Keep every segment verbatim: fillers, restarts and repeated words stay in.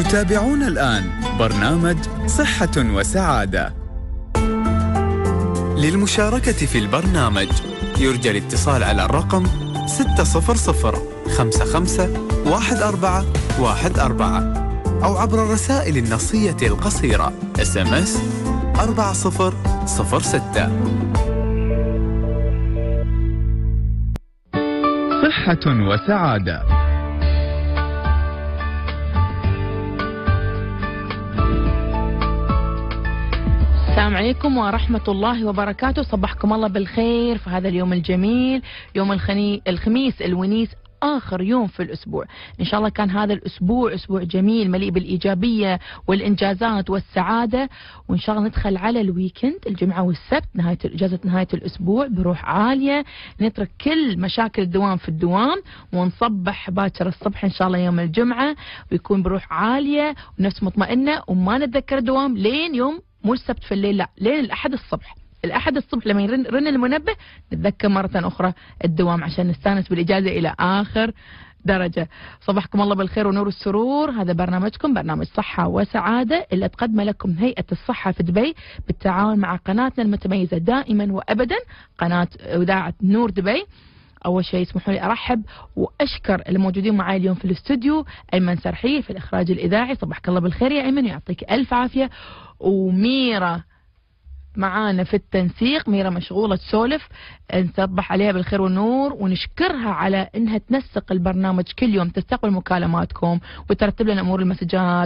تتابعون الآن برنامج صحة وسعادة. للمشاركة في البرنامج يرجى الاتصال على الرقم ستة صفر صفر خمسة خمسة واحد أربعة واحد أربعة أو عبر الرسائل النصية القصيرة إس إم إس أربعة صفر صفر ستة. صحة وسعادة. السلام عليكم ورحمة الله وبركاته. صبحكم الله بالخير في هذا اليوم الجميل، يوم الخني... الخميس الونيس، آخر يوم في الأسبوع. إن شاء الله كان هذا الأسبوع أسبوع جميل مليء بالإيجابية والإنجازات والسعادة، وإن شاء الله ندخل على الويكند الجمعة والسبت نهاية إجازة نهاية الأسبوع بروح عالية، نترك كل مشاكل الدوام في الدوام ونصبح باكر الصبح إن شاء الله يوم الجمعة، ويكون بروح عالية ونفس مطمئنة، وما نتذكر الدوام لين يوم مو السبت في الليل، لا لين الأحد الصبح. الأحد الصبح لما يرن رن المنبه نتذكر مرة أخرى الدوام عشان نستانس بالإجازة إلى آخر درجة. صباحكم الله بالخير ونور السرور. هذا برنامجكم، برنامج صحة وسعادة، اللي تقدمه لكم هيئة الصحة في دبي بالتعاون مع قناتنا المتميزة دائما وأبدا، قناة إذاعة نور دبي. أول شيء اسمحوا لي أرحب وأشكر الموجودين معي اليوم في الاستوديو: أيمن سرحي في الإخراج الإذاعي، صباحك الله بالخير يا أيمن ويعطيك ألف عافية. وميرا معانا في التنسيق، ميرا مشغولة تسولف، نصبح عليها بالخير والنور ونشكرها على انها تنسق البرنامج كل يوم، تستقبل مكالماتكم وترتب لنا امور المسجات.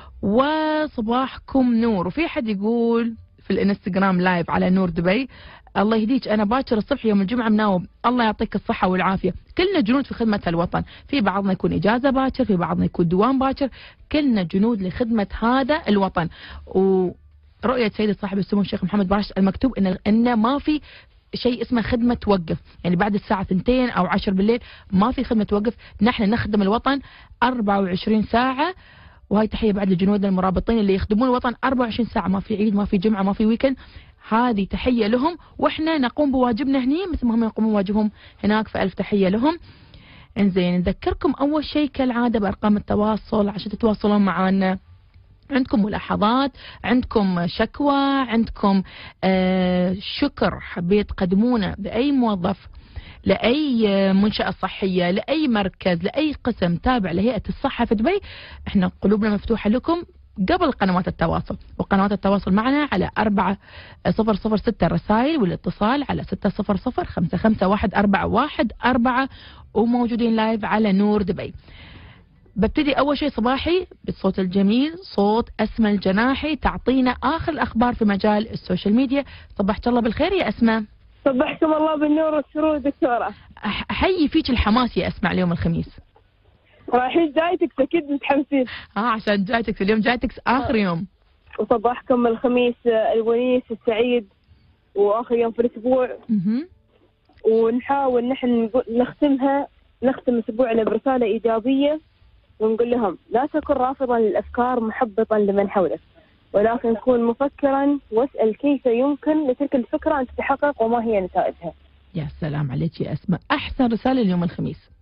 وصباحكم نور. وفي حد يقول في الانستغرام لايف على نور دبي: الله يهديك انا باكر الصبح يوم الجمعه مناوب، الله يعطيك الصحه والعافيه. كلنا جنود في خدمه الوطن، في بعضنا يكون اجازه باكر، في بعضنا يكون دوام باكر، كلنا جنود لخدمه هذا الوطن. و رؤية سيد صاحب السمو الشيخ محمد باشا المكتوب إن إن ما في شيء اسمه خدمة توقف، يعني بعد الساعة اثنتين أو عشر بالليل ما في خدمة توقف، نحن نخدم الوطن أربعة وعشرين ساعة. وهي تحية بعد لجنودنا المرابطين اللي يخدمون الوطن أربعة وعشرين ساعة، ما في عيد ما في جمعة ما في ويكند، هذه تحية لهم، وإحنا نقوم بواجبنا هني مثل ما هم يقومون بواجبهم هناك، فألف تحية لهم. إنزين، نذكركم أول شيء كالعادة بأرقام التواصل عشان تتواصلون معنا. عندكم ملاحظات، عندكم شكوى، عندكم آه شكر حبيت تقدمونه بأي موظف لأي منشأة صحية، لأي مركز، لأي قسم تابع لهيئة الصحة في دبي، احنا قلوبنا مفتوحة لكم قبل قنوات التواصل. وقنوات التواصل معنا على أربعة صفر صفر ستة الرسائل، والاتصال على ستة صفر صفر خمسة خمسة واحد أربعة واحد أربعة، وموجودين لايف على نور دبي. ببتدي أول شيء صباحي بالصوت الجميل، صوت أسماء الجناحي، تعطينا آخر الأخبار في مجال السوشيال ميديا. صبحت الله بالخير يا أسماء. صبحكم الله بالنور والسرور دكتورة. أحيي فيك الحماس يا أسماء اليوم الخميس. رايحين جايتكس أكيد متحمسين. آه عشان جايتكس اليوم، جايتكس آخر يوم. وصباحكم الخميس الونيس السعيد وآخر يوم في الأسبوع. اها. ونحاول نحن نختمها نختم أسبوعنا برسالة إيجابية، ونقول لهم: لا تكن رافضا للأفكار محبطا لمن حولك، ولكن كن مفكرا واسأل كيف يمكن لتلك الفكرة أن تتحقق وما هي نتائجها. يا سلام عليك يا أسماء، أحسن رسالة اليوم الخميس.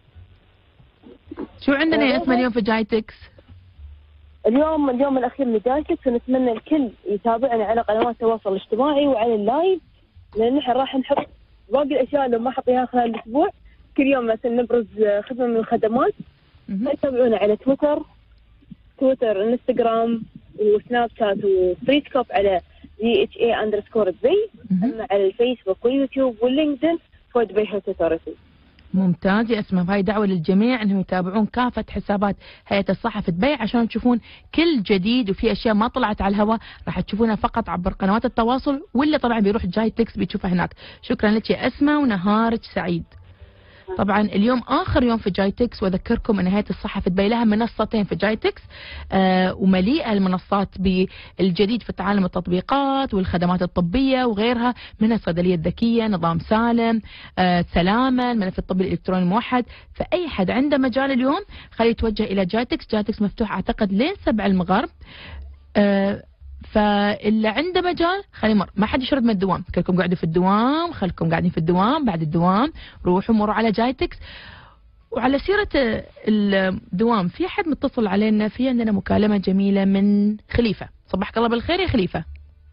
شو عندنا يا أسماء اليوم في جايتكس؟ اليوم اليوم الأخير لجايتكس، ونتمنى الكل يتابعنا على قنوات التواصل الاجتماعي وعلى اللايف، لأن نحن راح نحط باقي الأشياء اللي ما حطيناها خلال الأسبوع كل يوم، مثلا نبرز خدمة من الخدمات. تابعونا على تويتر تويتر انستغرام وسناب شات وفيسبوك على دي اتش اي اندرسكور دبي، اما على الفيسبوك واليوتيوب واللينكدين فور دبي هيلث اوثورتي. ممتاز يا اسماء، هاي دعوه للجميع انهم يتابعون كافه حسابات هيئه الصحه في دبي عشان تشوفون كل جديد، وفي اشياء ما طلعت على الهواء راح تشوفونها فقط عبر قنوات التواصل، واللي طبعا بيروح جايتكس بيشوفها هناك. شكرا لك يا اسماء ونهارك سعيد. طبعا اليوم آخر يوم في جايتكس، وأذكركم أن هيئة الصحة في دبي لها منصتين في جايتكس، آه ومليئة المنصات بالجديد في تعلم التطبيقات والخدمات الطبية وغيرها، منها الصيدلية الذكية، نظام سالم، آه سلامة، الملف الطبي الإلكتروني الموحد. فأي حد عنده مجال اليوم خليه يتوجه إلى جايتكس. جايتكس مفتوح أعتقد لين سبع المغرب، آه فاللي عنده مجال خليه يمر، ما حد يشرد من الدوام، كلكم قاعدين في الدوام، خلكم قاعدين في الدوام، بعد الدوام روحوا مروا على جايتكس. وعلى سيرة الدوام، في حد متصل علينا، في عندنا مكالمة جميلة من خليفة. صباحك الله بالخير يا خليفة.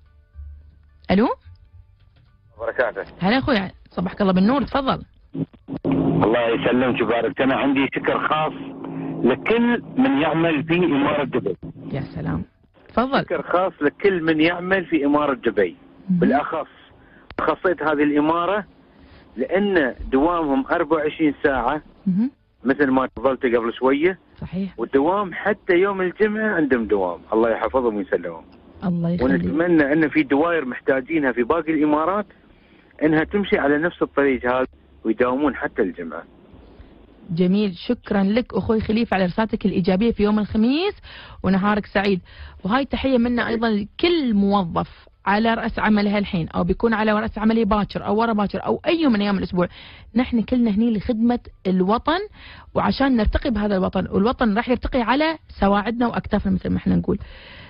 الو بركاته. هلا اخوي، صباحك الله بالنور، تفضل. الله يسلمك ويبارك. انا عندي شكر خاص لكل من يعمل في امارة دبي. يا سلام، تفضل. شكر خاص لكل من يعمل في امارة دبي. بالاخص خصيت هذه الامارة لان دوامهم أربعة وعشرين ساعة مثل ما تفضلت قبل شوية. صحيح. والدوام حتى يوم الجمعة عندهم دوام، الله يحفظهم ويسلمهم. الله يخليك. ونتمنى ان في دوائر محتاجينها في باقي الامارات انها تمشي على نفس الطريق هذا ويداومون حتى الجمعة. جميل، شكرا لك اخوي خليفة على رسالتك الايجابية في يوم الخميس، ونهارك سعيد. وهاي تحية منا ايضا لكل موظف على رأس عمله الحين او بيكون على رأس عمله باكر او ورا باكر او اي يوم من ايام الاسبوع. نحن كلنا هني لخدمة الوطن وعشان نرتقي بهذا الوطن، والوطن راح يرتقي على سواعدنا واكتافنا مثل ما احنا نقول.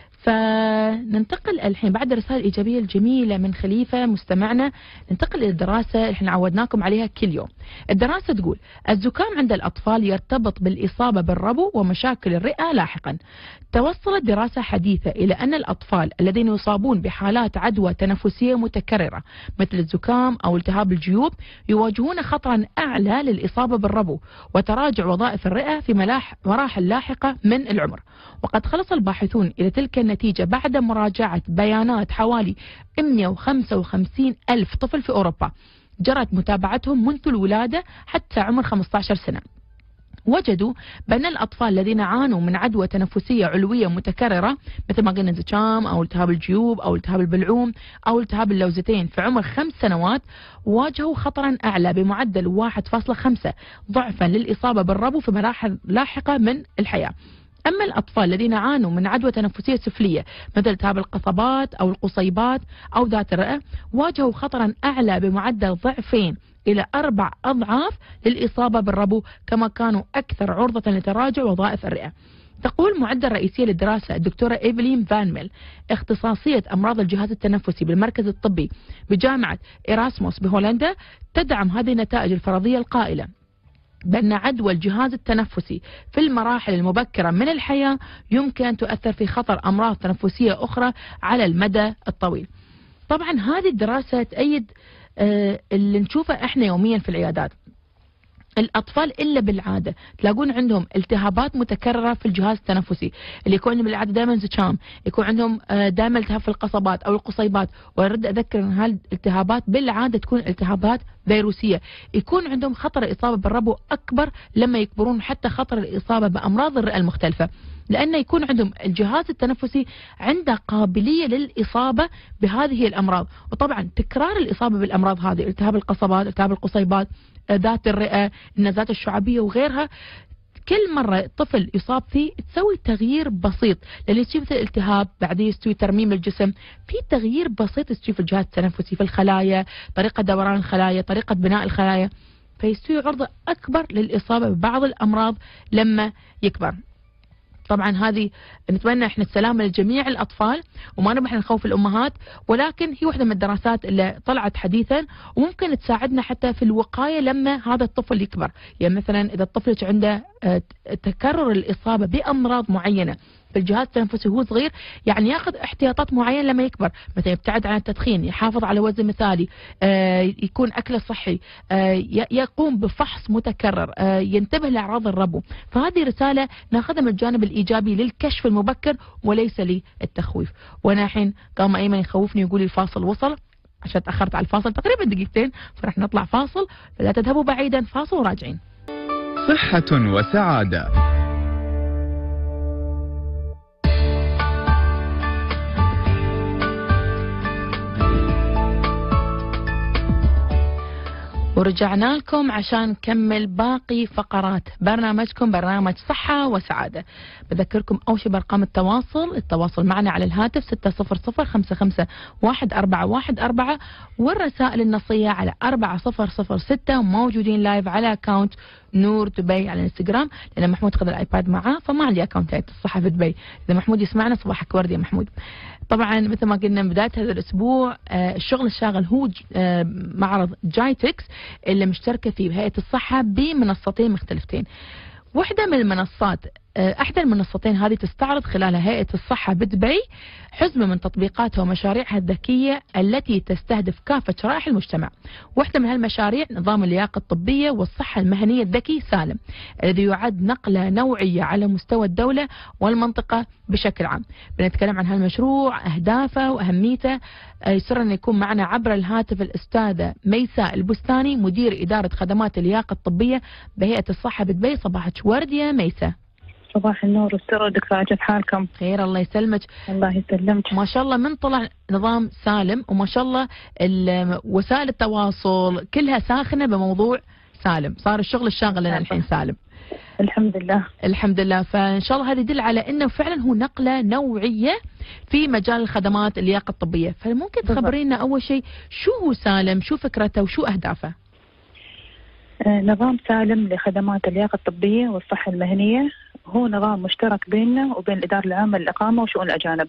فننتقل الحين بعد الرسالة الإيجابية الجميلة من خليفة مستمعنا، ننتقل إلى الدراسة اللي احنا عودناكم عليها كل يوم. الدراسة تقول الزكام عند الأطفال يرتبط بالإصابة بالربو ومشاكل الرئة لاحقا. توصلت دراسة حديثة إلى أن الأطفال الذين يصابون بحالات عدوى تنفسية متكررة مثل الزكام أو التهاب الجيوب يواجهون خطرا أعلى للإصابة بالربو وتراجع وظائف الرئة في مراحل لاحقة من العمر. وقد خلص الباحثون إلى تلك النتيجة بعد مراجعة بيانات حوالي مئة وخمسة وخمسين ألف طفل في أوروبا جرت متابعتهم منذ الولادة حتى عمر خمسة عشر سنة. وجدوا بأن الأطفال الذين عانوا من عدوى تنفسية علوية متكررة مثل ما قلنا زكام أو التهاب الجيوب أو التهاب البلعوم أو التهاب اللوزتين في عمر خمس سنوات واجهوا خطرا أعلى بمعدل واحد فاصلة خمسة ضعفا للإصابة بالربو في مراحل لاحقة من الحياة. أما الأطفال الذين عانوا من عدوى تنفسية سفلية مثل التهاب القصبات أو القصيبات أو ذات الرئة واجهوا خطرا أعلى بمعدل ضعفين إلى أربع أضعاف للإصابة بالربو، كما كانوا أكثر عرضة لتراجع وظائف الرئة. تقول معدة رئيسية للدراسة الدكتورة إيفلين فان ميل اختصاصية أمراض الجهاز التنفسي بالمركز الطبي بجامعة إيراسموس بهولندا، تدعم هذه النتائج الفرضية القائلة بأن عدوى الجهاز التنفسي في المراحل المبكرة من الحياة يمكن أن تؤثر في خطر أمراض تنفسية أخرى على المدى الطويل. طبعا هذه الدراسة تأيد آه اللي نشوفه احنا يوميا في العيادات. الأطفال إلا بالعادة تلاقون عندهم التهابات متكررة في الجهاز التنفسي، اللي يكون عندهم بالعادة دائما زكام، يكون عندهم دائما التهاب في القصبات أو القصيبات. وأرد أذكر أن هالالتهابات بالعادة تكون التهابات فيروسية، يكون عندهم خطر الإصابة بالربو أكبر لما يكبرون، حتى خطر الإصابة بأمراض الرئة المختلفة، لأن يكون عندهم الجهاز التنفسي عنده قابلية للإصابة بهذه الأمراض. وطبعا تكرار الإصابة بالأمراض هذه، التهاب القصبات، التهاب القصيبات، ذات الرئة، النزلات الشعبية وغيرها، كل مرة الطفل يصاب فيه تسوي تغيير بسيط، لأن يصير مثل الالتهاب بعدين يستوي ترميم الجسم، في تغيير بسيط يصير في الجهاز التنفسي، في الخلايا، طريقة دوران الخلايا، طريقة بناء الخلايا، فيستوي عرضة أكبر للإصابة ببعض الأمراض لما يكبر. طبعا هذه نتمنى احنا السلامه لجميع الاطفال وما نبغى نخوف الامهات، ولكن هي واحده من الدراسات اللي طلعت حديثا وممكن تساعدنا حتى في الوقايه لما هذا الطفل يكبر. يعني مثلا اذا الطفل عنده تكرر الاصابه بامراض معينه في الجهاز التنفسي وهو صغير، يعني ياخذ احتياطات معينه لما يكبر، مثلا يبتعد عن التدخين، يحافظ على وزن مثالي، آه يكون اكله صحي، آه يقوم بفحص متكرر، آه ينتبه لاعراض الربو. فهذه رساله ناخذها من الجانب الايجابي للكشف المبكر وليس للتخويف. وانا الحين قام ايمن يخوفني يقول لي الفاصل وصل، عشان تاخرت على الفاصل تقريبا دقيقتين، فرح نطلع فاصل، فلا تذهبوا بعيدا، فاصل وراجعين. صحة وسعادة. ورجعنا لكم عشان نكمل باقي فقرات برنامجكم برنامج صحة وسعادة. بذكركم أول شيء بأرقام التواصل، التواصل معنا على الهاتف ستة صفر صفر خمسة خمسة واحد أربعة واحد أربعة، والرسائل النصية على أربعة صفر صفر ستة، موجودين لايف على أكاونت نور دبي على الانستغرام، لان محمود خذ الايباد معاه فما عندي اكونتات الصحه في دبي. اذا محمود يسمعنا صباحك ورد يا محمود. طبعا مثل ما قلنا من بدايه هذا الاسبوع آه الشغل الشاغل هو آه معرض جايتكس اللي مشتركه فيه بهيئه الصحه بمنصتين مختلفتين. واحدة من المنصات أحدى المنصتين هذه تستعرض خلالها هيئة الصحة بدبي حزمة من تطبيقاتها ومشاريعها الذكية التي تستهدف كافة شرائح المجتمع. واحدة من هالمشاريع نظام اللياقة الطبية والصحة المهنية الذكي سالم، الذي يعد نقلة نوعية على مستوى الدولة والمنطقة بشكل عام. بنتكلم عن هالمشروع، أهدافه وأهميته. يسر أن يكون معنا عبر الهاتف الأستاذة ميساء البستاني، مدير إدارة خدمات اللياقة الطبية بهيئة الصحة بدبي. صباحك ورد يا ميساء. صباح النور والسرور دكتورة، كيف حالكم؟ خير الله يسلمك. الله يسلمك. ما شاء الله من طلع نظام سالم، وما شاء الله وسائل التواصل كلها ساخنة بموضوع سالم، صار الشغل الشاغل لنا الحين سالم. الحمد لله الحمد لله. فإن شاء الله هذا يدل على أنه فعلا هو نقلة نوعية في مجال الخدمات اللياقة الطبية. فممكن تخبرينا أول شيء شو هو سالم، شو فكرته وشو أهدافه؟ آه نظام سالم لخدمات اللياقة الطبية والصحة المهنية هو نظام مشترك بيننا وبين الإدارة العامة للإقامة وشؤون الأجانب.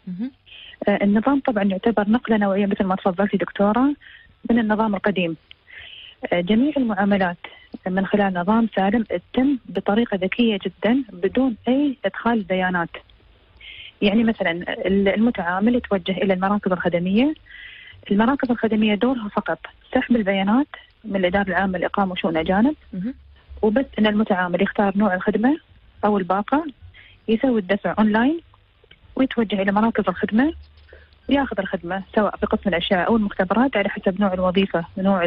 آه النظام طبعا يعتبر نقلة نوعية مثل ما تفضلتي دكتورة من النظام القديم. آه جميع المعاملات من خلال نظام سالم تتم بطريقة ذكية جدا بدون أي إدخال بيانات. يعني مثلا المتعامل يتوجه إلى المراكز الخدمية، المراكز الخدمية دورها فقط سحب البيانات من الإدارة العامة للإقامة وشؤون الأجانب، وبس أن المتعامل يختار نوع الخدمة أو الباقة، يسوي الدفع أونلاين ويتوجه إلى مراكز الخدمة وياخذ الخدمة سواء في قسم الأشعة أو المختبرات على حسب نوع الوظيفة ونوع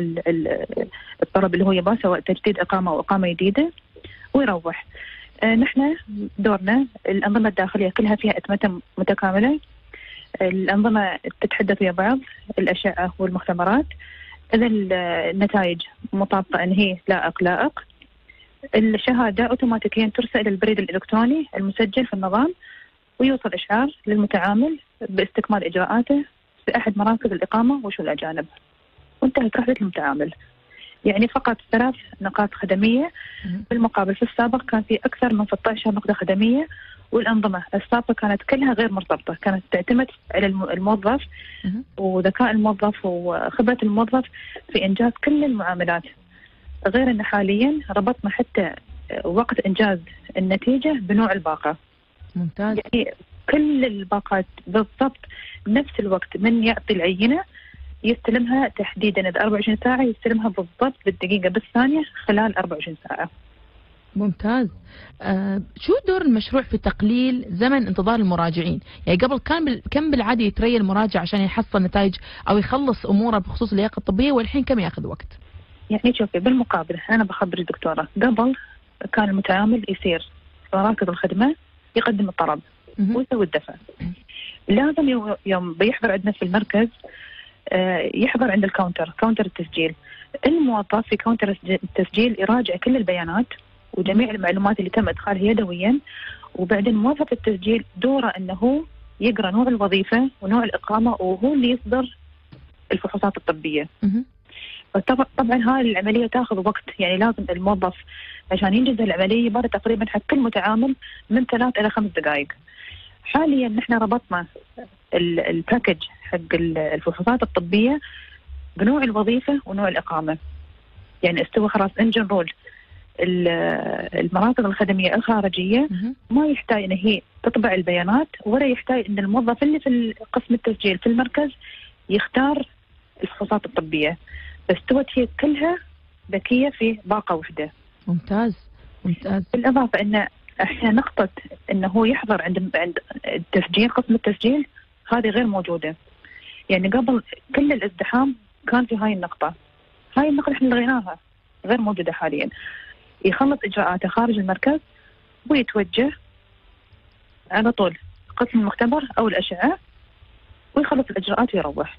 الطلب اللي هو يبغاه، سواء تجديد إقامة أو إقامة جديدة، ويروح. آه نحن دورنا الأنظمة الداخلية كلها فيها أتمتة متكاملة، الأنظمة تتحدث ويا بعض، الأشعة والمختبرات، إذا النتائج مطابقة أن هي لائق لائق، الشهادة أوتوماتيكيا ترسل إلى البريد الإلكتروني المسجل في النظام، ويوصل إشعار للمتعامل باستكمال إجراءاته في أحد مراكز الإقامة وشؤون الأجانب، وانتهت رحلة المتعامل. يعني فقط ثلاث نقاط خدمية، بالمقابل في السابق كان في أكثر من ستة عشر نقطة خدمية، والأنظمة السابقة كانت كلها غير مرتبطة، كانت تعتمد على الموظف وذكاء الموظف وخبرة الموظف في إنجاز كل المعاملات، غير أن حاليا ربطنا حتى وقت إنجاز النتيجة بنوع الباقة. ممتاز. يعني كل الباقات بالضبط نفس الوقت، من يعطي العينة يستلمها تحديدا إذا أربعة وعشرين ساعة يستلمها بالضبط بالدقيقة بالثانية خلال أربعة وعشرين ساعة. ممتاز. آه شو دور المشروع في تقليل زمن انتظار المراجعين؟ يعني قبل كان كم بالعادة يتريى المراجع عشان يحصل نتائج أو يخلص أموره بخصوص اللياقة الطبية، والحين كم ياخذ وقت؟ يعني شوفي بالمقابل أنا بخبر الدكتورة، قبل كان المتعامل يصير في مراكز الخدمة يقدم الطلب ويسوي الدفع، لازم يوم بيحضر عندنا في المركز يحضر عند الكاونتر، كاونتر التسجيل، الموظف في كاونتر التسجيل يراجع كل البيانات وجميع المعلومات اللي تم إدخالها يدويا، وبعدين موظف التسجيل دوره أنه يقرأ نوع الوظيفة ونوع الإقامة وهو اللي يصدر الفحوصات الطبية. طبعا طبعا هاي العملية تاخذ وقت، يعني لازم الموظف عشان ينجز العملية يبغى تقريبا حق كل متعامل من ثلاث إلى خمس دقائق. حاليا نحن ربطنا الباكج حق الفحوصات الطبية بنوع الوظيفة ونوع الإقامة، يعني استوى خلاص انجن رول المراكز الخدمية الخارجية ما يحتاج ان هي تطبع البيانات، ولا يحتاج ان الموظف اللي في قسم التسجيل في المركز يختار الفحوصات الطبية، بس استوت هي كلها ذكية في باقة واحدة. ممتاز ممتاز. بالإضافة ان احنا نقطة انه هو يحضر عند عند التسجيل قسم التسجيل هذه غير موجودة، يعني قبل كل الازدحام كان في هاي النقطة، هاي النقطة احنا لغيناها غير موجودة حاليا. يخلص إجراءاته خارج المركز ويتوجه على طول قسم المختبر أو الأشعة ويخلص الإجراءات ويروح.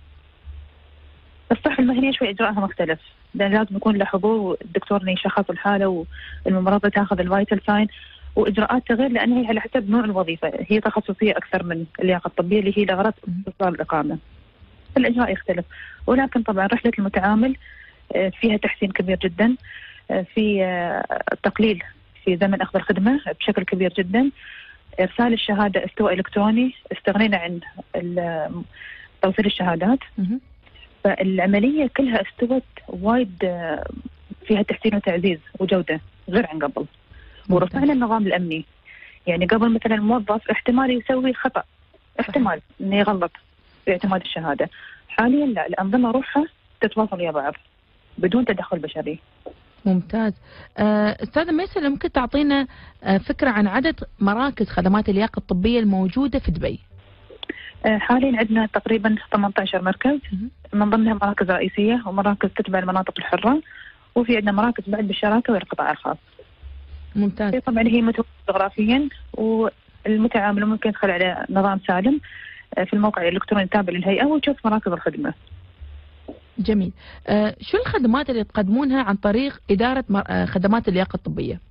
الصحة المهنية شوي إجراءها مختلف، لأن لازم يكون له حضور والدكتور يشخص الحالة والممرضة تاخذ الفايتال ساين، وإجراءاتها غير لأن هي على حسب نوع الوظيفة، هي تخصصية أكثر من اللياقة الطبية اللي هي لغرض استئصال الإقامة. الإجراء يختلف، ولكن طبعا رحلة المتعامل فيها تحسين كبير جدا. في تقليل في زمن أخذ الخدمة بشكل كبير جدا. إرسال الشهادة استواء إلكتروني، استغنينا عن توصيل الشهادات. فالعملية كلها استوت وايد فيها تحسين وتعزيز وجودة غير عن قبل. ورفعنا النظام الأمني. يعني قبل مثلا الموظف احتمال يسوي خطأ، احتمال انه يغلط في اعتماد الشهادة. حاليا لا، الأنظمة روحها تتواصل ويا بعض بدون تدخل بشري. ممتاز. أستاذة ميسة، ممكن تعطينا فكرة عن عدد مراكز خدمات اللياقة الطبية الموجودة في دبي؟ حاليا عندنا تقريبا ثمانية عشر مركز، من ضمنها مراكز رئيسية ومراكز تتبع المناطق الحرة، وفي عندنا مراكز بعد بالشراكة والقطاع الخاص. ممتاز. طبعا هي متوفرة جغرافيا، والمتعامل ممكن يدخل على نظام سالم في الموقع الإلكتروني التابع للهيئة ويشوف مراكز الخدمة. جميل. آه شو الخدمات اللي تقدمونها عن طريق إدارة مر... خدمات اللياقة الطبية؟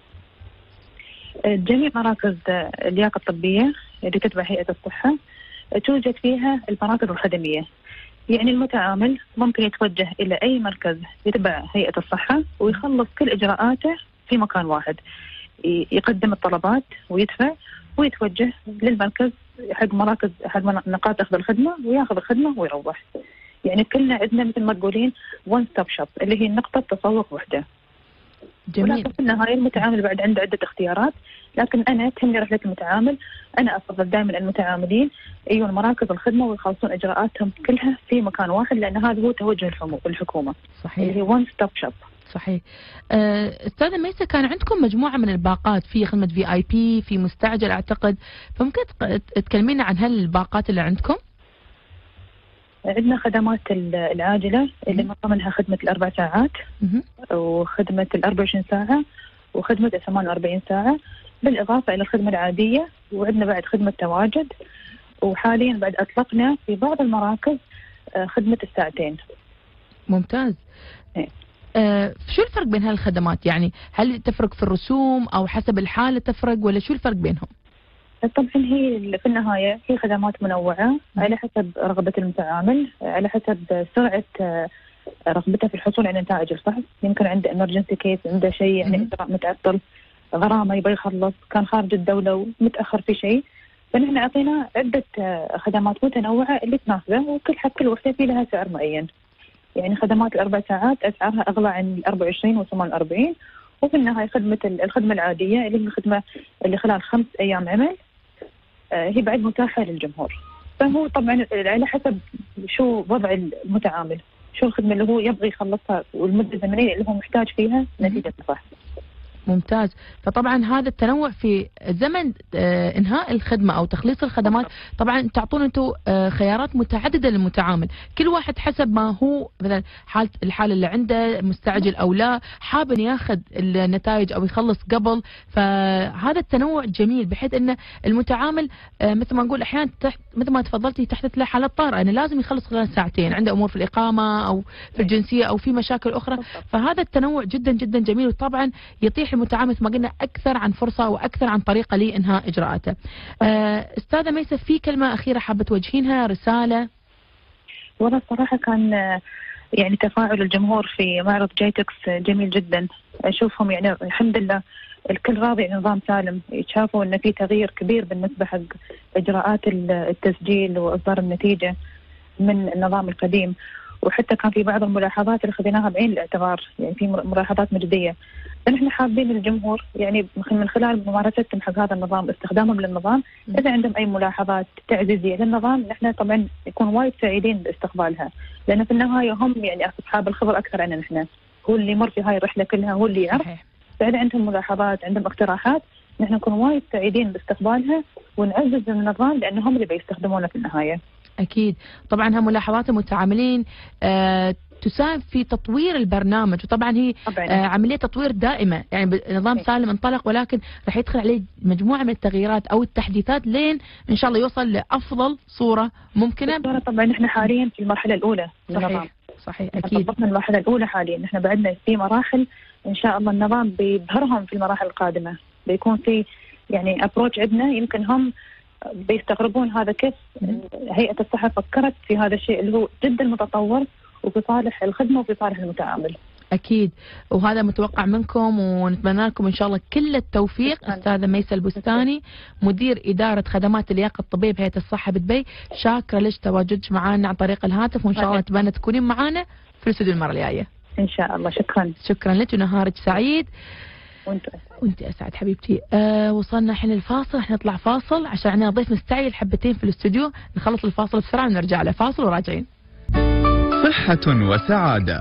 جميع مراكز اللياقة الطبية اللي تتبع هيئة الصحة توجد فيها المراكز الخدمية. يعني المتعامل ممكن يتوجه إلى أي مركز يتبع هيئة الصحة ويخلص كل إجراءاته في مكان واحد، يقدم الطلبات ويدفع ويتوجه للمركز حق مراكز حق نقاط أخذ الخدمة وياخذ الخدمة ويروح. يعني كلنا عندنا مثل ما تقولين وان ستوب شوب اللي هي نقطة تسوق وحدة. جميل. ولكن في النهاية المتعامل بعد عنده عدة اختيارات، لكن أنا تهمني رحلة المتعامل. أنا أفضل دائما المتعاملين أيوة مراكز الخدمة ويخلصون إجراءاتهم كلها في مكان واحد، لأن هذا هو توجه الحكومة. صحيح. اللي هي وان ستوب شوب. صحيح. أستاذة ميسة، كان عندكم مجموعة من الباقات، في خدمة في آي بي، في مستعجل أعتقد، فممكن تكلمينا عن هالباقات اللي عندكم؟ عندنا خدمات العاجلة اللي من ضمنها خدمة الأربع ساعات وخدمة الأربع وعشرين ساعة وخدمة الثمان وأربعين ساعة، بالإضافة إلى الخدمة العادية. وعندنا بعد خدمة تواجد، وحاليا بعد أطلقنا في بعض المراكز خدمة الساعتين. ممتاز. إيه. آه شو الفرق بين هالخدمات؟ يعني هل تفرق في الرسوم أو حسب الحالة تفرق، ولا شو الفرق بينهم؟ طبعا هي في النهاية هي خدمات منوعة على حسب رغبة المتعامل، على حسب سرعة رغبته في الحصول على نتائج الفحص. يمكن عنده emergency case، عنده شيء يعني إجراء متعطل، غرامة يبغى يخلص، كان خارج الدولة ومتأخر في شيء. فنحن أعطينا عدة خدمات متنوعة اللي تناسبه، وكل حق كل وحدة في لها سعر معين. يعني خدمات الأربع ساعات أسعارها أغلى عن الأربع وعشرين والثمان وأربعين، وفي النهاية خدمة الخدمة العادية اللي هي الخدمة اللي خلال خمس أيام عمل هي بعد متاحة للجمهور. فهو طبعا على حسب شو وضع المتعامل، شو الخدمة اللي هو يبغى يخلصها والمدة الزمنية اللي هو محتاج فيها نتيجة الفحص. ممتاز. فطبعا هذا التنوع في زمن آه انهاء الخدمه او تخليص الخدمات، طبعا تعطون انتم آه خيارات متعدده للمتعامل، كل واحد حسب ما هو مثلا حاله الحاله اللي عنده، مستعجل او لا، حاب ان ياخذ النتائج او يخلص قبل. فهذا التنوع جميل، بحيث ان المتعامل آه مثل ما نقول احيانا تحت مثل ما تفضلتي تحدث له حالات طارئه انه لازم يخلص خلال ساعتين، عنده امور في الاقامه او في الجنسيه او في مشاكل اخرى. فهذا التنوع جدا جدا جميل، وطبعا يطيح المتعامل ما قلنا أكثر عن فرصة وأكثر عن طريقة لإنهاء إجراءاته. أستاذة ميسة، في كلمة أخيرة حابة توجهينها، رسالة؟ والله الصراحة كان يعني تفاعل الجمهور في معرض جايتكس جميل جدا. أشوفهم يعني الحمد لله الكل راضي عن نظام سالم، شافوا أن في تغيير كبير بالنسبة حق إجراءات التسجيل وإصدار النتيجة من النظام القديم. وحتى كان في بعض الملاحظات اللي خذيناها بعين الاعتبار، يعني في ملاحظات مجدية. فنحن حابين الجمهور يعني من خلال ممارستهم حق هذا النظام، استخدامهم للنظام، إذا عندهم أي ملاحظات تعزيزية للنظام نحن طبعا يكون وايد سعيدين باستقبالها، لأن في النهاية هم يعني أصحاب الخبر أكثر عنا نحن، هو اللي يمر في هاي الرحلة كلها، هو اللي يعرف. فإذا عندهم ملاحظات، عندهم اقتراحات، نحن نكون وايد سعيدين باستقبالها ونعزز من النظام، لأنه هم اللي بيستخدمونه في النهاية. أكيد. طبعا هم ملاحظات المتعاملين آه تساهم في تطوير البرنامج، وطبعا هي آه عملية تطوير دائمة، يعني نظام سالم انطلق ولكن راح يدخل عليه مجموعة من التغييرات أو التحديثات لين إن شاء الله يوصل لأفضل صورة ممكنة. طبعا نحن حاليا في المرحلة الأولى من صحيح. النظام. صحيح أكيد. طبقنا المرحلة الأولى حاليا، نحن بعدنا في مراحل إن شاء الله النظام بيبهرهم في المراحل القادمة، بيكون في يعني أبروتش عندنا يمكن هم بيستغربون هذا كيف هيئة الصحة فكرت في هذا الشيء اللي هو جدا متطور وفي صالح الخدمة وفي صالح المتعامل. أكيد، وهذا متوقع منكم ونتمنى لكم إن شاء الله كل التوفيق. أستاذة ميسة البستاني، مدير إدارة خدمات اللياقة الطبية بهيئة الصحة بدبي، شاكرة لك تواجدك معنا عن طريق الهاتف، وإن شاء الله نتمنى تكونين معنا في الاستوديو المرة الجاية إن شاء الله. شكرا شكرا لك ونهارك سعيد. وانت أسعد. وانت أسعد حبيبتي. أه وصلنا الحين الفاصل، احنا نطلع فاصل عشان عندنا ضيف مستعجل حبتين في الاستوديو، نخلص الفاصل بسرعة ونرجع له. فاصل وراجعين. صحة وسعادة.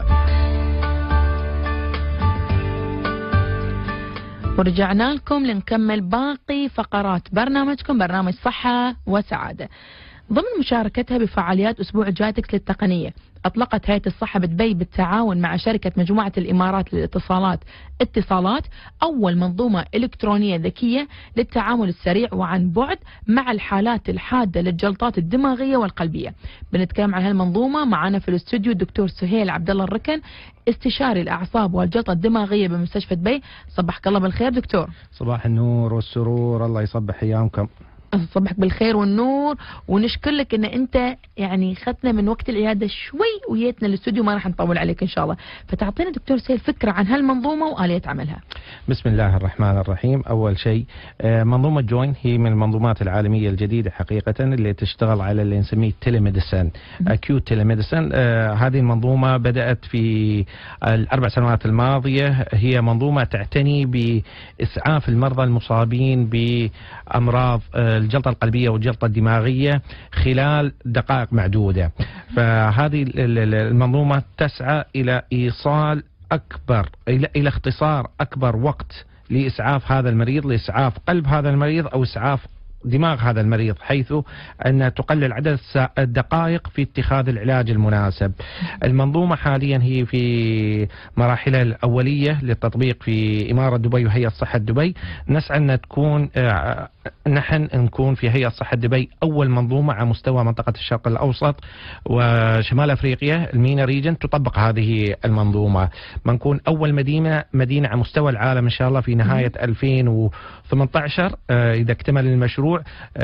ورجعنا لكم لنكمل باقي فقرات برنامجكم، برنامج صحة وسعادة. ضمن مشاركتها بفعاليات أسبوع جايتكس للتقنية، أطلقت هيئة الصحة بدبي بالتعاون مع شركة مجموعة الإمارات للاتصالات اتصالات أول منظومة إلكترونية ذكية للتعامل السريع وعن بعد مع الحالات الحادة للجلطات الدماغية والقلبية. بنتكلم عن هالمنظومة معنا في الاستوديو الدكتور سهيل عبد الله الركن، استشاري الأعصاب والجلطة الدماغية بمستشفى دبي. صبحك الله بالخير دكتور. صباح النور والسرور، الله يصبح أيامكم. صبحك بالخير والنور، ونشكر لك ان انت يعني خدنا من وقت العياده شوي ويتنا الاستوديو، ما راح نطول عليك ان شاء الله. فتعطينا دكتور سهيل فكره عن هالمنظومه واليه عملها. بسم الله الرحمن الرحيم. اول شيء منظومه جوين هي من المنظومات العالميه الجديده حقيقه اللي تشتغل على اللي نسميه تيليميديسن، اكيوت تيليميديسن. هذه المنظومه بدات في الاربع سنوات الماضيه، هي منظومه تعتني باسعاف المرضى المصابين بامراض الجلطة القلبية والجلطة الدماغية خلال دقائق معدودة. فهذه المنظومة تسعى إلى إيصال أكبر إلى إلى اختصار أكبر وقت لإسعاف هذا المريض، لإسعاف قلب هذا المريض أو إسعاف دماغ هذا المريض، حيث أن تقلل عدد الدقائق في اتخاذ العلاج المناسب. المنظومة حاليا هي في مراحلها الأولية للتطبيق في إمارة دبي وهيئة صحة دبي. نسعى أن تكون نحن نكون في هيئة صحة دبي أول منظومة على مستوى منطقة الشرق الأوسط وشمال أفريقيا المينا ريجن تطبق هذه المنظومة. بنكون أول مدينة مدينة على مستوى العالم إن شاء الله في نهاية ألفين وثمانية عشر إذا اكتمل المشروع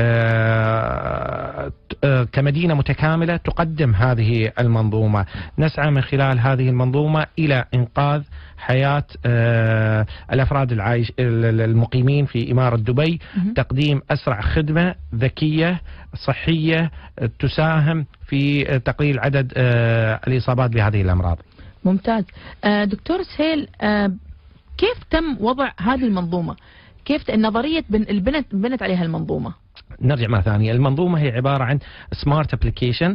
كمدينة متكاملة تقدم هذه المنظومة. نسعى من خلال هذه المنظومة إلى إنقاذ حياة الأفراد العايش المقيمين في إمارة دبي، تقديم أسرع خدمة ذكية صحية تساهم في تقليل عدد الإصابات بهذه الأمراض. ممتاز. دكتور سهيل، كيف تم وضع هذه المنظومة؟ كيف النظرية البنت بنت عليها المنظومة؟ نرجع مرة ثانية. المنظومة هي عبارة عن سمارت ابلكيشن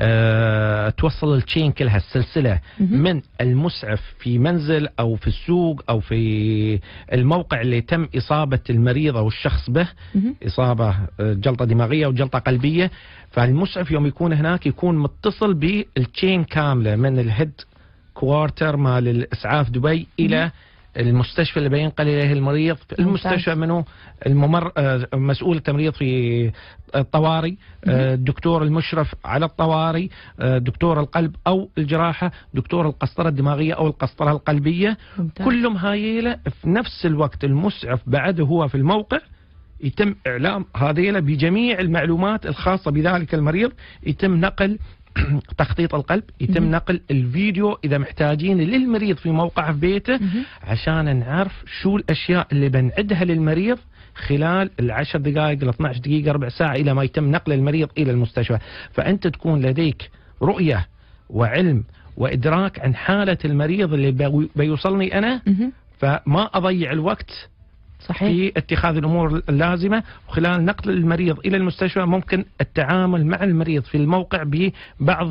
أه توصل التشين كلها، السلسلة من المسعف في منزل أو في السوق أو في الموقع اللي تم إصابة المريض أو الشخص به إصابة جلطة دماغية أو جلطة قلبية. فالمسعف يوم يكون هناك يكون متصل بالتشين كاملة من الهيد كوارتر مال الإسعاف دبي إلى المستشفى اللي بينقل اليه المريض. المستشفى منه الممر مسؤول التمريض في الطوارئ، الدكتور المشرف على الطوارئ، دكتور القلب او الجراحه، دكتور القسطره الدماغيه او القسطره القلبيه. ممتاز. كلهم هايله في نفس الوقت. المسعف بعد هو في الموقع يتم اعلام هذيله بجميع المعلومات الخاصه بذلك المريض، يتم نقل تخطيط القلب، يتم نقل الفيديو إذا محتاجين للمريض في موقعه في بيته عشان نعرف شو الأشياء اللي بنعدها للمريض خلال العشر دقائق ال اثنعش دقيقة ربع ساعة إلى ما يتم نقل المريض إلى المستشفى. فأنت تكون لديك رؤية وعلم وإدراك عن حالة المريض اللي بيوصلني أنا، فما أضيع الوقت صحيح في اتخاذ الأمور اللازمة. وخلال نقل المريض إلى المستشفى ممكن التعامل مع المريض في الموقع ببعض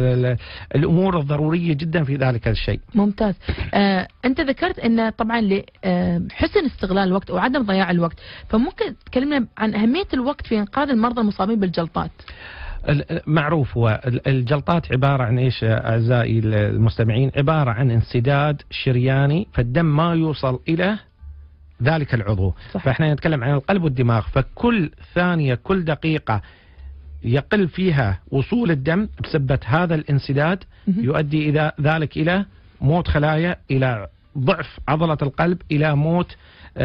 الأمور الضرورية جدا في ذلك الشيء. ممتاز. آه، أنت ذكرت أن طبعا لحسن استغلال الوقت وعدم ضياع الوقت، فممكن تكلمنا عن أهمية الوقت في إنقاذ المرضى المصابين بالجلطات. معروف هو الجلطات عبارة عن إيش أعزائي المستمعين؟ عبارة عن انسداد شرياني فالدم ما يوصل إلى ذلك العضو. صح. فإحنا نتكلم عن القلب والدماغ، فكل ثانية كل دقيقة يقل فيها وصول الدم بسبب هذا الانسداد يؤدي إلى ذلك إلى موت خلايا، إلى ضعف عضلة القلب، إلى موت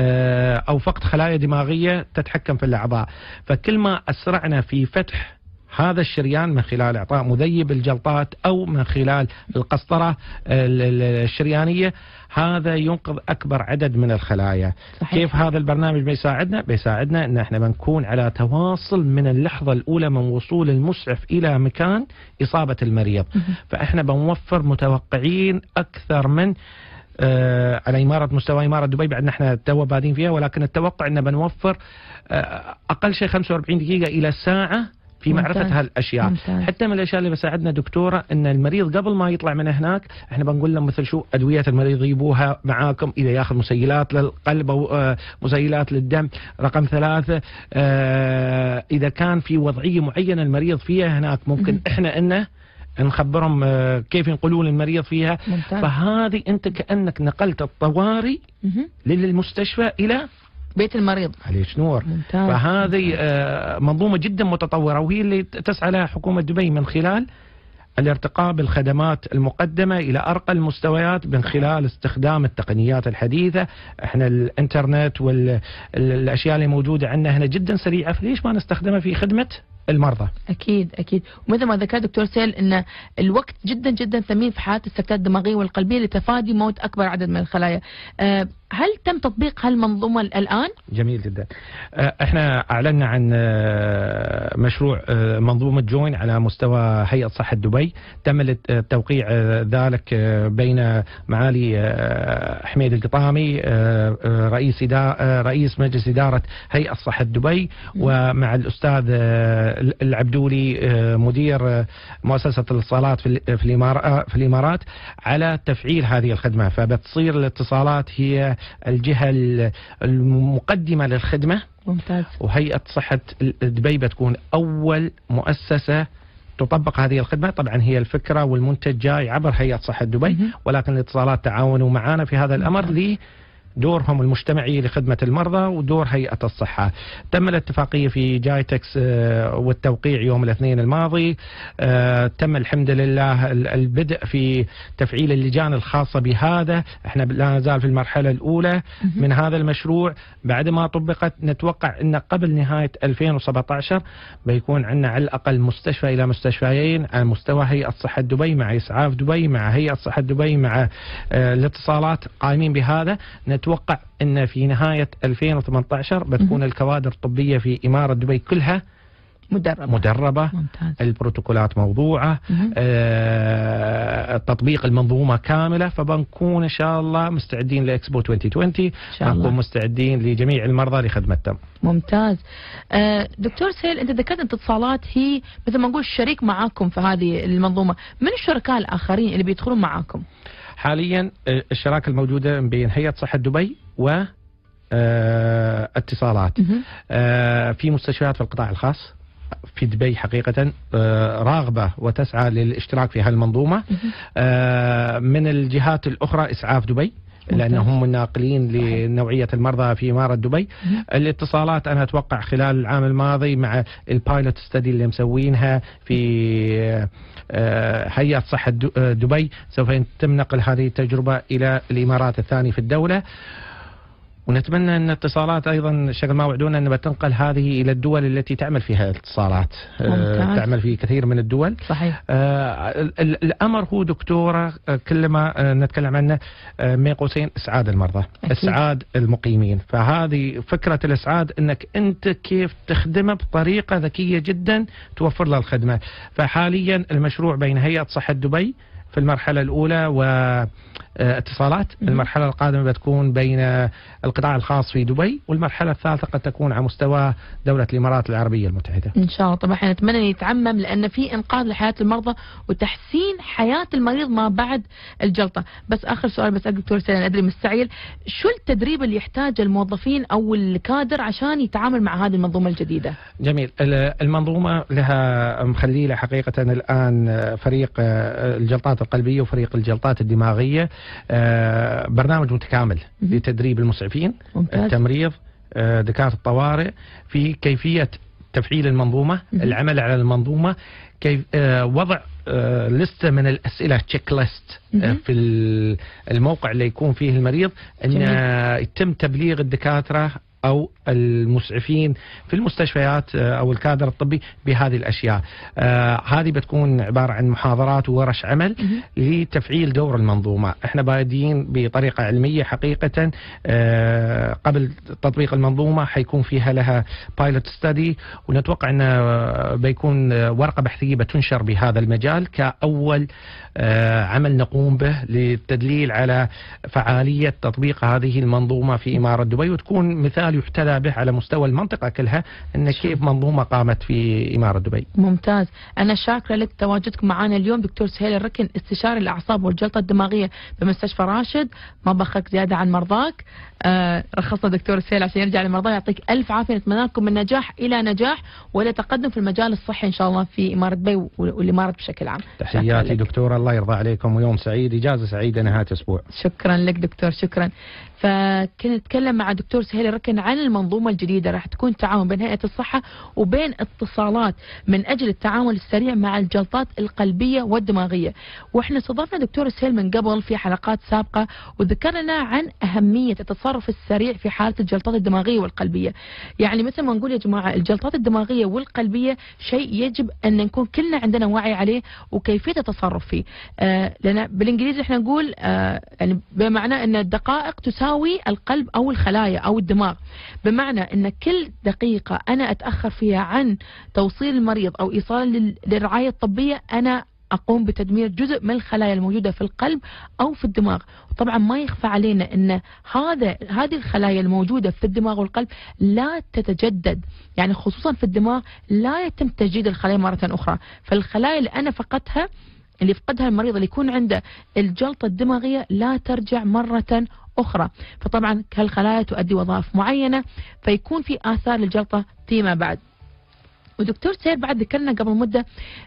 أو فقد خلايا دماغية تتحكم في الأعضاء. فكل ما أسرعنا في فتح هذا الشريان من خلال إعطاء مذيب الجلطات أو من خلال القسطرة الشريانية، هذا ينقذ أكبر عدد من الخلايا. صحيح. كيف هذا البرنامج بيساعدنا؟ بيساعدنا أن احنا بنكون على تواصل من اللحظة الأولى من وصول المسعف إلى مكان إصابة المريض. فإحنا بنوفر متوقعين أكثر من آه على إمارة مستوى إمارة دبي، بعد نحن تو بادين فيها، ولكن التوقع أن بنوفر آه أقل شيء خمسة وأربعين دقيقة إلى ساعة في معرفة هالأشياء. ممتاز. حتى من الأشياء اللي بساعدنا دكتورة أن المريض قبل ما يطلع من هناك احنا بنقول لهم مثل شو أدوية المريض يجيبوها معاكم، إذا ياخذ مسيلات للقلب أو آه مسيلات للدم. رقم ثلاثة آه إذا كان في وضعية معينة المريض فيها هناك ممكن م- احنا إنه نخبرهم آه كيف ينقلون المريض فيها. ممتاز. فهذه أنت كأنك نقلت الطوارئ للمستشفى إلى بيت المريض. عليش نور. ممتاز. فهذه آه منظومة جدا متطورة، وهي اللي تسعى لها حكومة دبي من خلال الارتقاء بالخدمات المقدمة إلى أرقى المستويات من خلال استخدام التقنيات الحديثة. احنا الانترنت والأشياء اللي موجودة عندنا هنا جدا سريعة، فليش ما نستخدمها في خدمة المرضى؟ أكيد أكيد. ومثل ما ذكر دكتور سيل أن الوقت جدا جدا ثمين في حالات السكتات الدماغية والقلبية لتفادي موت أكبر عدد من الخلايا. أه هل تم تطبيق هالمنظومة الآن؟ جميل جدا. احنا أعلنا عن مشروع منظومة جوين على مستوى هيئة صحة دبي. تم توقيع ذلك بين معالي حميد القطامي رئيس رئيس مجلس إدارة هيئة صحة دبي، ومع الأستاذ العبدولي مدير مؤسسة الاتصالات في الإمارات في الإمارات على تفعيل هذه الخدمة. فبتصير الاتصالات هي الجهة المقدمة للخدمة. ممتاز. وهيئة صحة دبي بتكون أول مؤسسة تطبق هذه الخدمة. طبعا هي الفكرة والمنتج جاي عبر هيئة صحة دبي، ولكن الاتصالات تعاونوا معنا في هذا الأمر لي دورهم المجتمعي لخدمة المرضى ودور هيئة الصحة. تم الاتفاقية في جايتكس والتوقيع يوم الاثنين الماضي. تم الحمد لله البدء في تفعيل اللجان الخاصة بهذا. احنا لا نزال في المرحلة الأولى من هذا المشروع. بعد ما طبقت نتوقع أن قبل نهاية ألفين وسبعة عشر بيكون عندنا على الأقل مستشفى إلى مستشفيين على مستوى هيئة صحة دبي مع إسعاف دبي مع هيئة صحة دبي مع الاتصالات قائمين بهذا. نتوقع أن في نهاية ألفين وثمانية عشر بتكون الكوادر الطبية في إمارة دبي كلها مدربة, مدربة. ممتاز. البروتوكولات موضوعة، آه، تطبيق المنظومة كاملة. فبنكون إن شاء الله مستعدين لإكسبو ألفين وعشرين، بنكون مستعدين لجميع المرضى لخدمتهم. ممتاز. آه دكتور سيل، أنت ذكرت أن اتصالات هي مثل ما نقول شريك معاكم في هذه المنظومة. من الشركاء الآخرين اللي بيدخلون معاكم؟ حاليا الشراكة الموجودة بين هيئة صحة دبي و آه اتصالات. آه في مستشفيات في القطاع الخاص في دبي حقيقة آه راغبة وتسعى للاشتراك في هالمنظومة. آه من الجهات الأخرى إسعاف دبي لأنهم الناقلين لنوعية المرضى في إمارة دبي. الاتصالات أنا أتوقع خلال العام الماضي مع البايلوت ستدي اللي مسوينها في هيئة صحة دبي سوف يتم نقل هذه التجربة إلى الإمارات الثانية في الدولة. ونتمنى أن الاتصالات أيضا شكل ما وعدونا أن بتنقل هذه إلى الدول التي تعمل فيها الاتصالات. آه تعمل في كثير من الدول. صحيح. آه الأمر هو دكتورة كلما آه نتكلم عنه آه بين قوسين إسعاد المرضى. أكيد. إسعاد المقيمين. فهذه فكرة الإسعاد أنك أنت كيف تخدمه بطريقة ذكية جدا توفر له الخدمة. فحاليا المشروع بين هيئة صحة دبي في المرحلة الأولى واتصالات. المرحلة القادمة بتكون بين القطاع الخاص في دبي، والمرحلة الثالثة قد تكون على مستوى دولة الإمارات العربية المتحدة إن شاء الله. طبعا احنا نتمنى أن يتعمم، لأن في إنقاذ لحياة المرضى وتحسين حياة المريض ما بعد الجلطة. بس آخر سؤال بس دكتور سيل، أدري مستعجل، شو التدريب اللي يحتاجه الموظفين أو الكادر عشان يتعامل مع هذه المنظومة الجديدة؟ جميل. المنظومة لها مخليلة حقيقة الآن فريق الجلطات القلبية وفريق الجلطات الدماغية، برنامج متكامل لتدريب المسعفين. ممتاز. التمريض، دكاترة الطوارئ، في كيفية تفعيل المنظومة، العمل على المنظومة، كيف وضع لستة من الأسئلة تشيك ليست في الموقع اللي يكون فيه المريض، أن يتم تبليغ الدكاترة أو المسعفين في المستشفيات أو الكادر الطبي بهذه الأشياء. آه هذه بتكون عبارة عن محاضرات وورش عمل لتفعيل دور المنظومة. احنا بادين بطريقة علمية حقيقة. آه قبل تطبيق المنظومة حيكون فيها لها بايلوت ستادي، ونتوقع أنه بيكون ورقة بحثية بتنشر بهذا المجال كأول آه عمل نقوم به للتدليل على فعالية تطبيق هذه المنظومة في إمارة دبي، وتكون مثال يحتذى به على مستوى المنطقة كلها أن كيف منظومة قامت في إمارة دبي. ممتاز. أنا شاكرة لك تواجدك معنا اليوم دكتور سهيل الركن، استشاري الأعصاب والجلطة الدماغية بمستشفى راشد. ما بخك زيادة عن مرضاك. آه رخصنا دكتور سهيل عشان يرجع لمرضاه. يعطيك ألف عافية، نتمنى لكم من نجاح إلى نجاح ولا تقدم في المجال الصحي إن شاء الله في إمارة دبي والإمارات بشكل عام. تحياتي دكتور، الله يرضى عليكم، ويوم سعيد، إجازة سعيدة نهاية أسبوع. شكرا لك دكتور، شكرا. فكنت نتكلم مع دكتور سهيل الركن عن المنظومة الجديدة، راح تكون تعاون بين هيئة الصحة وبين اتصالات من أجل التعامل السريع مع الجلطات القلبية والدماغية. واحنا استضفنا دكتور سهيل من قبل في حلقات سابقة وذكرنا عن أهمية التصرف السريع في حالة الجلطات الدماغية والقلبية. يعني مثل ما نقول يا جماعة، الجلطات الدماغية والقلبية شيء يجب أن نكون كلنا عندنا وعي عليه وكيفية التصرف فيه. آه لأن بالإنجليزي احنا نقول آه يعني بمعنى أن الدقائق تساوي القلب أو الخلايا أو الدماغ، بمعنى أن كل دقيقة أنا أتأخر فيها عن توصيل المريض أو إيصال للرعاية الطبية أنا أقوم بتدمير جزء من الخلايا الموجودة في القلب أو في الدماغ. وطبعا ما يخفى علينا أن هذا هذه الخلايا الموجودة في الدماغ والقلب لا تتجدد، يعني خصوصا في الدماغ لا يتم تجديد الخلايا مرة أخرى. فالخلايا اللي أنا فقدتها اللي فقدها المريض اللي يكون عنده الجلطة الدماغية لا ترجع مرة أخرى. فطبعا هالخلايا تؤدي وظائف معينة فيكون في آثار للجلطة فيما بعد. ودكتور سهيل بعد ذكرنا قبل مدة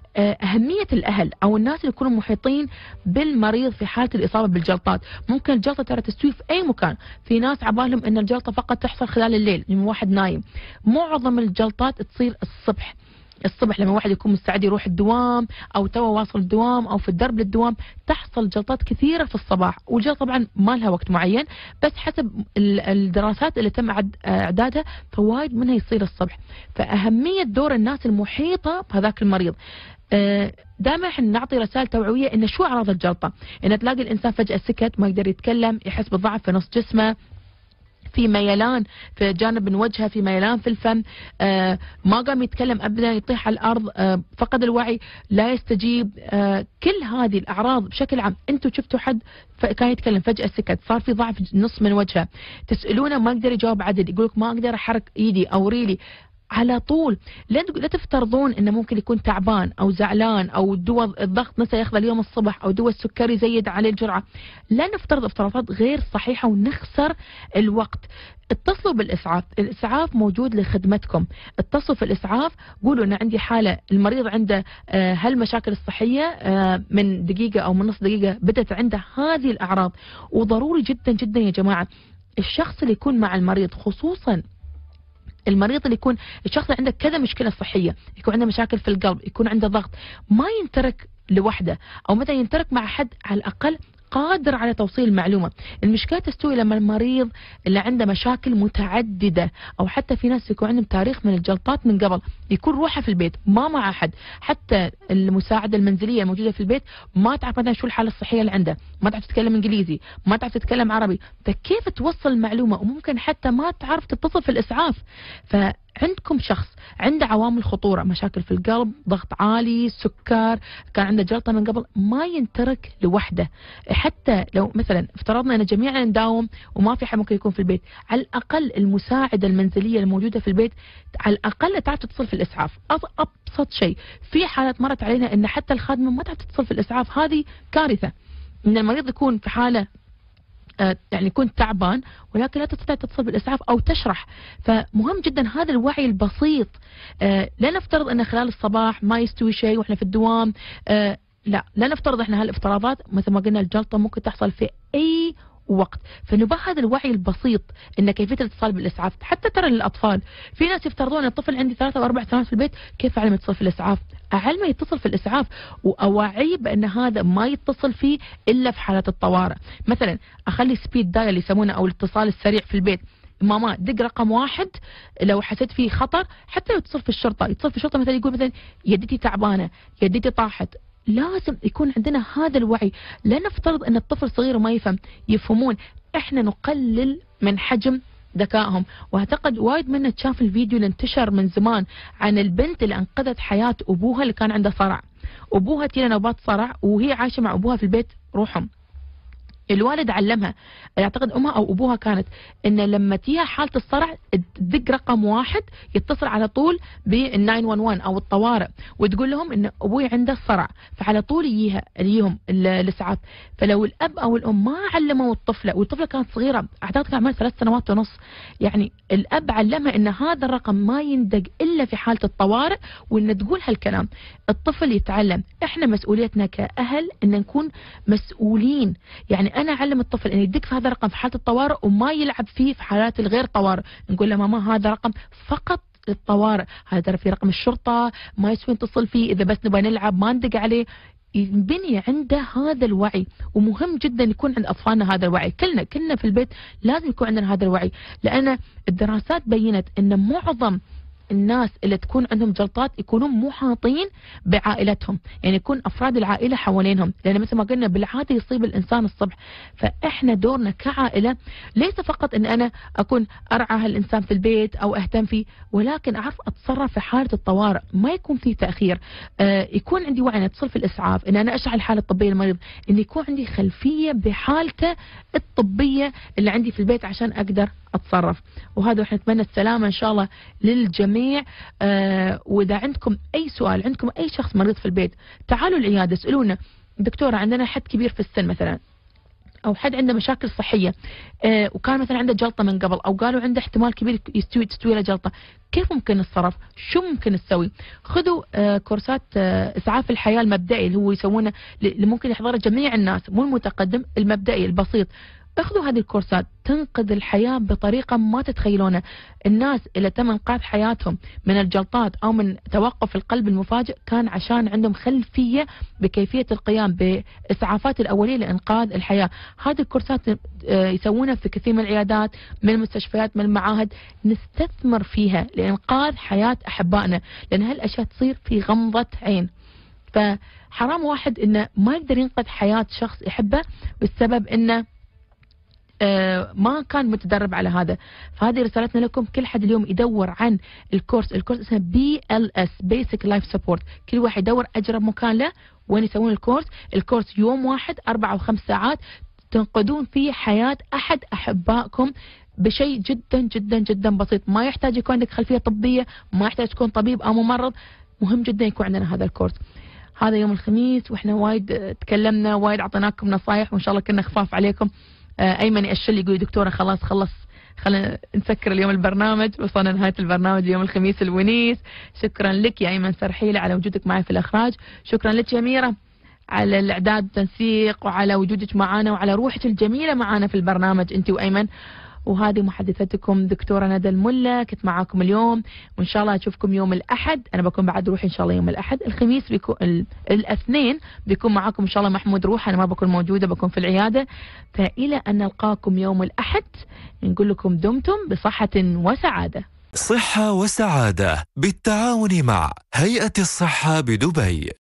أهمية الأهل أو الناس اللي يكونوا محيطين بالمريض في حالة الإصابة بالجلطات. ممكن الجلطة ترى تستوي في أي مكان، في ناس عبالهم أن الجلطة فقط تحصل خلال الليل لما واحد نايم. معظم الجلطات تصير الصبح الصبح لما واحد يكون مستعد يروح الدوام او تو واصل الدوام او في الدرب للدوام، تحصل جلطات كثيره في الصباح. والجلطه طبعا ما لها وقت معين، بس حسب الدراسات اللي تم اعدادها فوايد منها يصير الصبح. فاهميه دور الناس المحيطه بهذاك المريض. دائما احنا نعطي رسائل توعويه ان شو اعراض الجلطه، ان تلاقي الانسان فجاه سكت، ما يقدر يتكلم، يحس بالضعف في نص جسمه، في ميلان في جانب من وجهه، في ميلان في الفم، آه ما قام يتكلم ابدا، يطيح على الارض، آه فقد الوعي، لا يستجيب. آه كل هذه الاعراض بشكل عام. انتم شفتوا حد كان يتكلم فجاه سكت، صار في ضعف نص من وجهه، تسالونه ما يقدر يجاوب عدل، يقول لك ما اقدر احرك ايدي او ريلي على طول. لا لا تفترضون انه ممكن يكون تعبان او زعلان او دواء الضغط نسى ياخذه اليوم الصبح او دواء السكري زيد عليه الجرعه. لا نفترض افتراضات غير صحيحه ونخسر الوقت. اتصلوا بالاسعاف، الاسعاف موجود لخدمتكم. اتصلوا في الاسعاف، قولوا ان عندي حاله، المريض عنده هالمشاكل الصحيه، من دقيقه او من نص دقيقه بدات عنده هذه الاعراض. وضروري جدا جدا يا جماعه الشخص اللي يكون مع المريض، خصوصا المريض اللي يكون الشخص اللي عنده كذا مشكلة صحية، يكون عنده مشاكل في القلب، يكون عنده ضغط، ما ينترك لوحده، أو متى ينترك مع حد على الأقل قادر على توصيل المعلومة. المشكلة تستوي لما المريض اللي عنده مشاكل متعددة، أو حتى في ناس يكون عندهم تاريخ من الجلطات من قبل، يكون روحه في البيت ما مع أحد، حتى المساعدة المنزلية الموجودة في البيت ما تعرف مثلا شو الحالة الصحية اللي عنده، ما تعرف تتكلم إنجليزي، ما تعرف تتكلم عربي، فكيف توصل المعلومة؟ وممكن حتى ما تعرف تتصل في الإسعاف. فعندكم شخص عنده عوامل خطورة، مشاكل في القلب، ضغط عالي، سكر، كان عنده جلطة من قبل، ما ينترك لوحده. حتى لو مثلا افترضنا ان جميعنا نداوم وما في حد ممكن يكون في البيت، على الاقل المساعده المنزليه الموجوده في البيت على الاقل تعرف تتصل في الاسعاف. ابسط شيء، في حالات مرت علينا ان حتى الخادمه ما تعرف تتصل في الاسعاف، هذه كارثه. ان المريض يكون في حاله يعني يكون تعبان ولكن لا تستطيع تتصل بالإسعاف أو تشرح. فمهم جدا هذا الوعي البسيط. لا نفترض أن خلال الصباح ما يستوي شيء وإحنا في الدوام، لا لا نفترض إحنا هالافتراضات. مثل ما قلنا الجلطة ممكن تحصل في أي وقت، فنبغى هذا الوعي البسيط ان كيفيه الاتصال بالاسعاف. حتى ترى للاطفال، في ناس يفترضون ان الطفل عندي ثلاثة واربع سنوات في البيت، كيف اعلم يتصل في الاسعاف؟ اعلمه يتصل في الاسعاف واوعيه بان هذا ما يتصل فيه الا في حالات الطوارئ. مثلا اخلي سبيد دايل يسمونه او الاتصال السريع في البيت، ماما دق رقم واحد لو حسيت فيه خطر، حتى لو يتصل في الشرطه، يتصل في الشرطه مثلا يقول مثلا يدتي تعبانه، يدتي طاحت. لازم يكون عندنا هذا الوعي. لا نفترض ان الطفل صغير وما يفهم، يفهمون. احنا نقلل من حجم ذكائهم. واعتقد وايد منا شاف الفيديو اللي انتشر من زمان عن البنت اللي انقذت حياه ابوها اللي كان عنده صرع. ابوها تجيله نوبات صرع وهي عايشه مع ابوها في البيت روحهم. الوالد علمها، يعتقد امها او ابوها كانت، ان لما تيها حاله الصرع تدق رقم واحد يتصل على طول بال تسعة واحد واحد او الطوارئ، وتقول لهم ان ابوي عنده الصرع، فعلى طول يجيها يجيهم الاسعاف. فلو الاب او الام ما علموا الطفله، والطفله كانت صغيره اعتقد كان عمرها ثلاث سنوات ونص، يعني الاب علمها ان هذا الرقم ما يندق الا في حاله الطوارئ، وان تقول هالكلام. الطفل يتعلم. احنا مسؤوليتنا كاهل ان نكون مسؤولين. يعني انا اعلم الطفل ان يدق في هذا الرقم في حاله الطوارئ وما يلعب فيه في حالات الغير طوارئ. نقول له ماما هذا رقم فقط للطوارئ، هذا ترى في رقم الشرطه ما يسوي نتصل فيه، اذا بس نبغى نلعب ما ندق عليه. ينبني عنده هذا الوعي، ومهم جدا يكون عند اطفالنا هذا الوعي. كلنا كلنا في البيت لازم يكون عندنا هذا الوعي، لان الدراسات بينت ان معظم الناس اللي تكون عندهم جلطات يكونون محاطين بعائلتهم، يعني يكون افراد العائله حوالينهم، لان مثل ما قلنا بالعاده يصيب الانسان الصبح. فاحنا دورنا كعائله ليس فقط ان انا اكون ارعى هالانسان في البيت او اهتم فيه، ولكن اعرف اتصرف في حاله الطوارئ، ما يكون في تاخير. آه يكون عندي وعي ان اتصل في الاسعاف، ان انا اشرح الحاله الطبيه للمريض، ان يكون عندي خلفيه بحالته الطبيه اللي عندي في البيت عشان اقدر اتصرف. وهذا احنا نتمنى السلامه ان شاء الله للجميع. آه واذا عندكم اي سؤال، عندكم اي شخص مريض في البيت، تعالوا العياده اسالونا دكتوره عندنا حد كبير في السن مثلا، او حد عنده مشاكل صحيه، آه وكان مثلا عنده جلطه من قبل، او قالوا عنده احتمال كبير يستوي تستوي له جلطه، كيف ممكن نتصرف؟ شو ممكن نسوي؟ خذوا آه كورسات آه اسعاف الحياه المبدئي اللي هو يسوونه، اللي ممكن يحضره جميع الناس، مو المتقدم، المبدئي البسيط. اخذوا هذه الكورسات، تنقذ الحياة بطريقة ما تتخيلونها. الناس اللي تم انقاذ حياتهم من الجلطات او من توقف القلب المفاجئ كان عشان عندهم خلفية بكيفية القيام بإسعافات الأولية لإنقاذ الحياة. هذه الكورسات يسوونها في كثير من العيادات، من المستشفيات، من المعاهد، نستثمر فيها لإنقاذ حياة أحبائنا، لأن هالأشياء تصير في غمضة عين. فحرام واحد إنه ما يقدر ينقذ حياة شخص يحبه بسبب إنه آه ما كان متدرب على هذا. فهذه رسالتنا لكم، كل حد اليوم يدور عن الكورس. الكورس اسمه بي ال اس Basic Life Support. كل واحد يدور أقرب مكان له وين يسوون الكورس. الكورس يوم واحد أربع وخمس ساعات تنقذون فيه حياة أحد أحبائكم بشيء جدا جدا جدا بسيط. ما يحتاج يكون عندك خلفية طبية، ما يحتاج تكون طبيب أو ممرض. مهم جدا يكون عندنا هذا الكورس. هذا يوم الخميس واحنا وايد تكلمنا، وايد أعطيناكم نصايح، وإن شاء الله كنا خفاف عليكم. ايمن يأشل يقول دكتوره خلاص خلص خلينا نسكر اليوم البرنامج، وصلنا نهايه البرنامج يوم الخميس الونيس. شكرا لك يا ايمن سرحيله على وجودك معي في الاخراج. شكرا لك يا ميرا على الاعداد والتنسيق، وعلى وجودك معنا، وعلى روحك الجميله معنا في البرنامج انت وايمن. وهذه محدثتكم دكتوره ندى الملا، كنت معاكم اليوم، وان شاء الله اشوفكم يوم الاحد. انا بكون بعد روحي ان شاء الله يوم الاحد. الخميس بيكون ال... الاثنين بيكون معاكم ان شاء الله محمود روح، انا ما بكون موجوده، بكون في العياده. فالى ان نلقاكم يوم الاحد نقول لكم دمتم بصحه وسعاده. صحه وسعاده بالتعاون مع هيئه الصحه بدبي.